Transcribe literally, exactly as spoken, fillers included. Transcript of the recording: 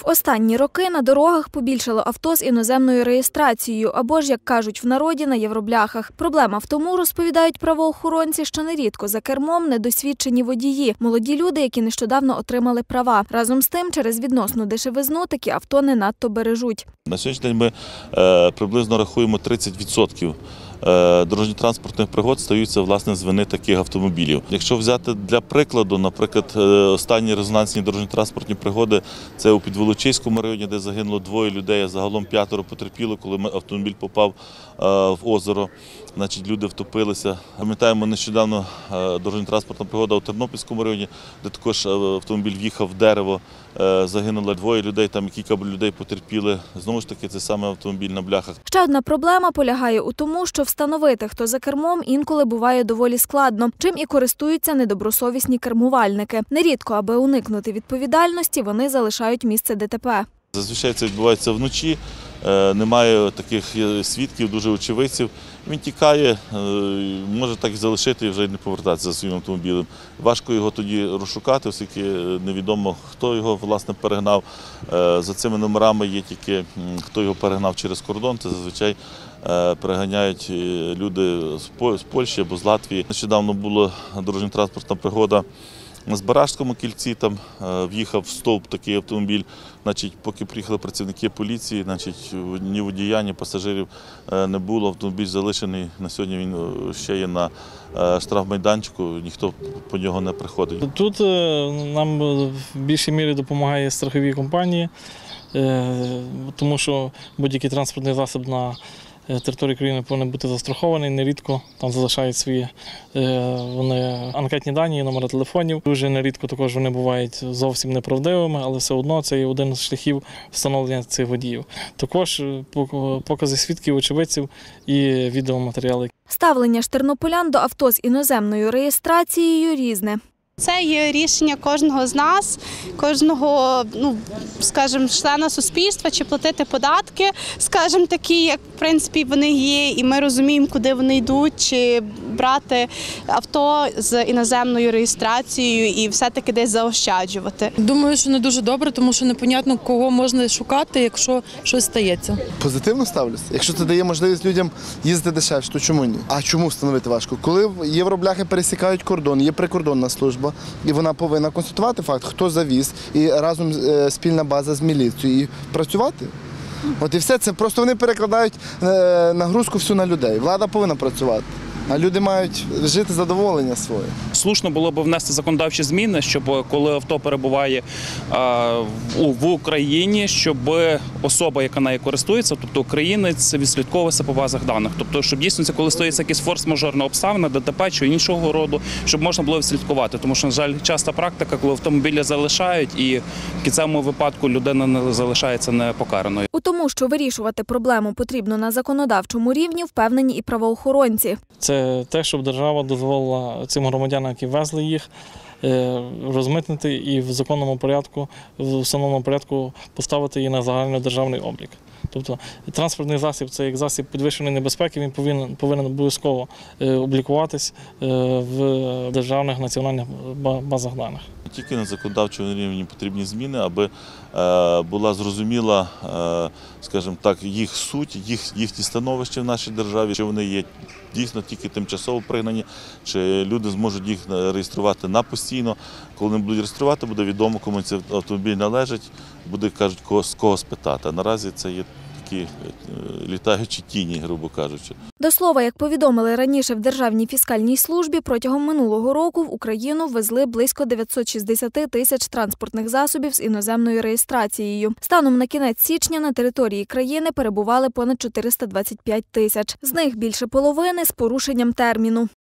В останні роки на дорогах побільшало авто з іноземною реєстрацією або ж, як кажуть в народі, на євробляхах. Проблема в тому, розповідають правоохоронці, що нерідко за кермом недосвідчені водії, молоді люди, які нещодавно отримали права. Разом з тим, через відносну дешевизну такі авто не надто бережуть. На сьогоднішній день ми е, приблизно рахуємо тридцять відсотків дорожньо-транспортних пригод стаються, власне, з вини таких автомобілів. Якщо взяти для прикладу, наприклад, останні резонансні дорожньо-транспортні пригоди – це у Підволочиському районі, де загинуло двоє людей, а загалом п'ятеро потерпіло, коли автомобіль попав в озеро. Значить, люди втопилися. Пам'ятаємо, нещодавно дорожньо-транспортна пригода у Тернопільському районі, де також автомобіль в'їхав в дерево, загинуло двоє людей, там кілька людей потерпіли. Знову ж таки, це саме автомобіль на бляхах. Ще одна проблема полягає у тому, що встановити, хто за кермом, інколи буває доволі складно, чим і користуються недобросовісні кермувальники. Нерідко, аби уникнути відповідальності, вони залишають місце ДТП. Зазвичай це відбувається вночі, немає таких свідків, дуже очевидців. Він тікає, може так і залишити і вже не повертатися за своїм автомобілем. Важко його тоді розшукати, оскільки невідомо, хто його, власне, перегнав. За цими номерами є тільки, хто його перегнав через кордон, це зазвичай переганяють люди з Польщі або з Латвії. Нещодавно була дорожньо-транспортна пригода на Збаражському кільці, там в'їхав в стовп такий автомобіль. Значить, поки приїхали працівники поліції, значить, ні водія, ні пасажирів не було. Автомобіль залишений. На сьогодні він ще є на штрафмайданчику, ніхто по нього не приходить. Тут нам в більшій мірі допомагає страхові компанії, тому що будь-який транспортний засіб на території країни повинен бути застрахований, нерідко там залишають свої вони анкетні дані, номери телефонів. Дуже нерідко також вони бувають зовсім неправдивими, але все одно це є один з шляхів встановлення цих водіїв. Також покази свідків, очевидців і відеоматеріали. Ставлення ж тернополян до авто з іноземною реєстрацією різне. Це є рішення кожного з нас, кожного, ну, скажімо, члена суспільства, чи платити податки, скажімо, такі, як, в принципі, вони є, і ми розуміємо, куди вони йдуть, чи брати авто з іноземною реєстрацією і все-таки десь заощаджувати. Думаю, що не дуже добре, тому що непонятно, кого можна шукати, якщо щось стається. Позитивно ставлюся. Якщо це дає можливість людям їздити дешевше, то чому ні? А чому встановити важко? Коли євробляхи пересікають кордон, є прикордонна служба, і вона повинна констатувати факт, хто завіз, і разом спільна база з міліцією, і працювати. От і все, це просто вони перекладають нагрузку всю на людей. Влада повинна працювати, а люди мають жити задоволення своє. Слушно було б внести законодавчі зміни, щоб коли авто перебуває в Україні, щоб особа, яка нею користується, тобто українець, відслідковувався по базах даних. Тобто, щоб дійсно, коли стоїться якась форс-мажорна обставина, ДТП чи іншого роду, щоб можна було відслідкувати. Тому що, на жаль, часта практика, коли автомобілі залишають і в кінцевому випадку людина не залишається непокараною. У тому, що вирішувати проблему потрібно на законодавчому рівні, впевнені і правоохоронці. Це те, щоб держава дозволила цим громадянам, які везли їх, розмитнити і в законному порядку, в установленому порядку поставити її на загальнодержавний облік. Тобто транспортний засіб – це як засіб підвищеної небезпеки, він повинен, повинен обов'язково облікуватись в державних національних базах даних. Тільки на законодавчому рівні потрібні зміни, аби була зрозуміла, скажімо так, їх суть, їх, їхні становище в нашій державі, чи вони є дійсно тільки тимчасово пригнані, чи люди зможуть їх реєструвати на постійно. Коли вони будуть реєструвати, буде відомо, кому цей автомобіль належить, буде, кажуть, кого, з кого спитати. А наразі це є такі літаючі тіні, грубо кажучи. До слова, як повідомили раніше в Державній фіскальній службі, протягом минулого року в Україну ввезли близько дев'ятсот шістдесят тисяч транспортних засобів з іноземною реєстрацією. Станом на кінець січня на території країни перебували понад чотириста двадцять п'ять тисяч. З них більше половини з порушенням терміну.